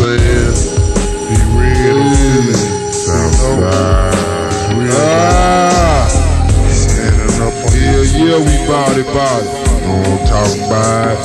saying? Be real, Southside. Standing up on yeah, we bout it. know what I'm talking about?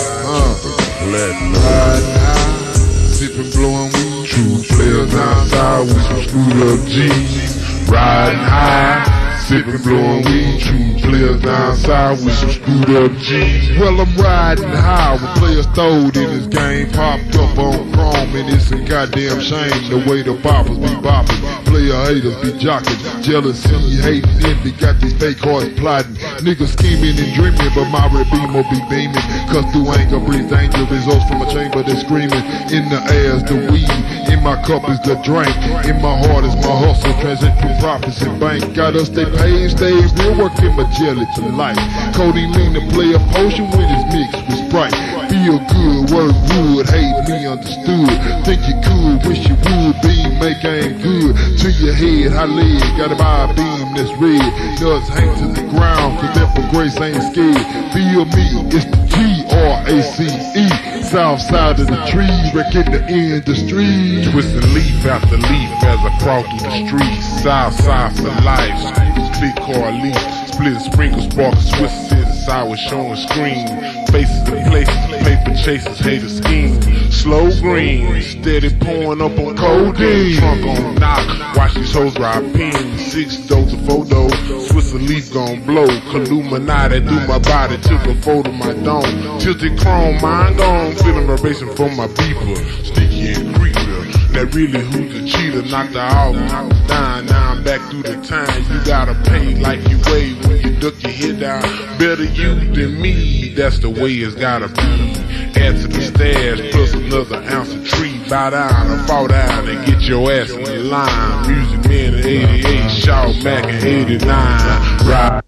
Riding high, Sippin', blowin' weed. true players down south with some screwed up G's. Riding high, sippin', blowin' weed. True players down south with some screwed up G's. Well, I'm riding high with players throwed in this game. Popped up on chrome, and it's a goddamn shame the way the boppers be bopping. Player haters be jocking, jealousy, hating, envy. Got these fake hearts plotting. Niggas scheming and dreaming, but my red beam will be beaming. Cause through anger breathe danger, results from a chamber that's screaming. In the air's the weed, in my cup is the drink. In my heart is my hustle, transit through profits and bank. Gotta stay paid, stay real, working my jelly to life. Codeine lean to play a potion when it's mixed with Sprite. Feel good, work wood, hate me understood. Think you could, wish you would be, make aim good. To your head, high leg, gotta buy a beam that's red. Nuts hang to the ground, cause that for grace ain't scared. Feel me, it's the G-R-A-C-E. South side of the tree, wrecking the industry. Twisting leaf after leaf as I crawl through the streets. South side for life, scooters, big car leaf. Split sprinkle, spark, Swiss city sour, showing screen. Faces and places, paper chasers, hater scheme. Slow green, steady pouring up on codeine. Trunk on knock, watch these hoes ride pins. 6 doses, 4 doses, Swiss leaf gon' blow. Illuminati through my body, took a photo of my dome. Tilted chrome, mind gone, feeling vibration from my people. Sticky and creepy. That really who's the cheater, knocked her off, knocked her down. Now I'm back through the time. You gotta pay like you weigh when you duck your head down. Better you than me, that's the way it's gotta be. Add to the stash, plus another ounce of tree. Bow down or fall down and get your ass in the line. Music man in 88, Shaw Mac in 89. Ride,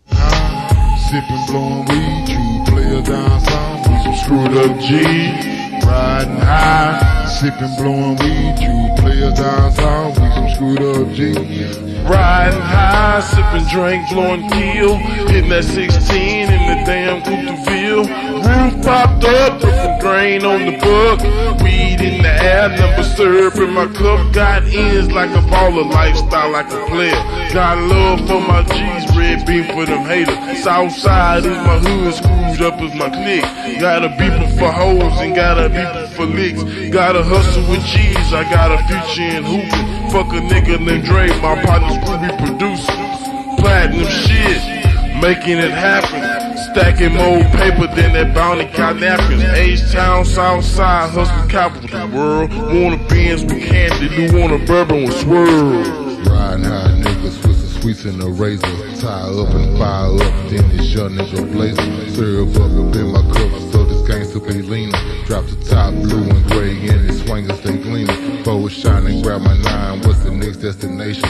Sippin', blowin' weed, true player down south with some screwed up G's. Riding high, sippin', blowin' weed, true players down south with some screwed up G's. Riding high, sipping drink, blowing kill. Hitting that 16 in the damn Coulterville. Roof popped up, put some grain on the book. Weed in the air, number syrup in my cup. Got ends like a baller, lifestyle like a player. Got love for my G's, red beam for them haters. Southside is my hood, screwed up is my clique. Got a beeper for hoes and got a beeper for licks. Got a hustle with G's, I got a future in hooping. Fuck a nigga named Dre, my partner's Ruby producer. Platinum shit, making it happen. Stacking more paper than that bounty got napkins. H-Town, Southside, hustle capital of the world. Want a Benz with candy, do want a bourbon with swirl. Riding high, niggas with some sweets in the razor. Tie up and fire up, then this young nigga blazer. Syrup up in my cup, so this gangsta be leaning. Drop the top, blue and gray, and the swingers they gleaming. Forward shining, grab my 9, what's the next destination?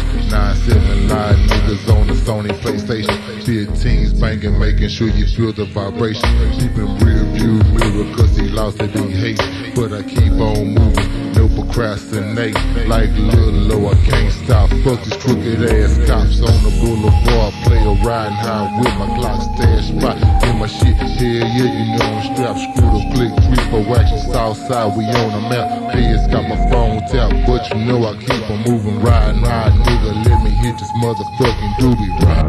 9-7 live niggas on the Sony PlayStation. 15s banging, making sure you feel the vibration. Keeping rear view mirror, cause he lost it, he hate. But I keep on moving, no procrastinate. Like Lil Low, I can't stop. Fuck these crooked ass cops on the boulevard. Player riding high with my Glock stash spot. In my shit, hell yeah, you know I'm strapped. Screw the click, 3-4 action, Southside, we on the map. Feds got my phone tapped, but you know I keep on moving. Riding high, nigga, let me hit this motherfucking doobie ride.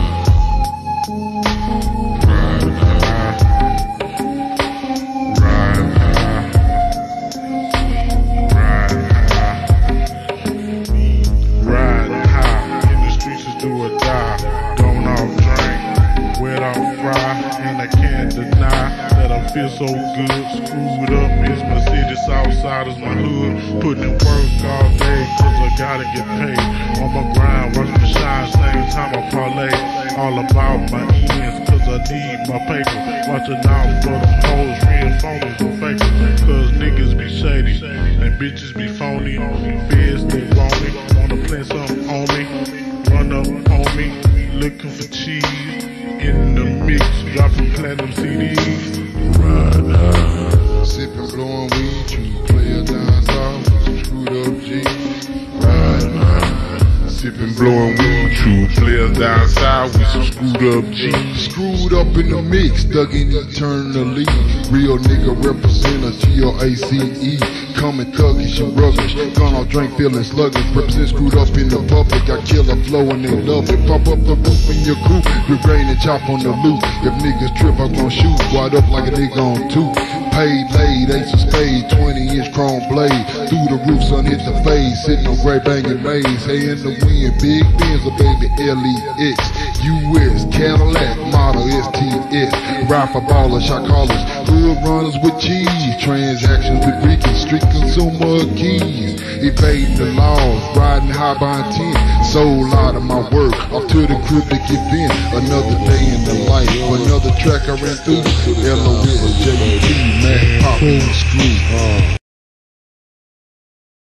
Feel so good, screwed up is my city, Southside is my hood. Putting in work all day, cause I gotta get paid. On my grind, watch me shine, same time I parlay. All about my ends, cause I need my paper. Watching out for them hoes, real phonies and fakers. Cause niggas be shady, and bitches be phony. Feds they want me, wanna play something on me. Run up on me, looking for cheese. In the mix, dropping platinum CDs. Riding high, sippin', blowin' weed, true player down south with some screwed up G's. Riding high, sippin', blowin' weed, True players down south with some screwed up G's. Screwed up in the mix, stuck in eternally. Real nigga represent a G-R-A-C-E. Coming thuggish and rubbish, gone off drink feeling sluggish. Represent screwed up in the public, I kill a flow and they love it. Pop up the roof in your coupe, with rain and chop on the loop. If niggas trip, I'm gon' shoot, wide up like a nigga on two. Paid, laid, ace of spade, 20-inch chrome blade. Through the roof, sun hit the face, sitting on gray banging maze. Hey in the wind, big Benz, a baby L-E-X. U.S. Cadillac, model STS. Ride for ballers, shot callers, hood runners with cheese. Transactions with Rican, street consumer keys. Evading the laws, riding high by intent. Sold out of my work, off to the crib to get in. Another day in the life, another track I ran through. LOL, JT, Mac, Pop, and Screw.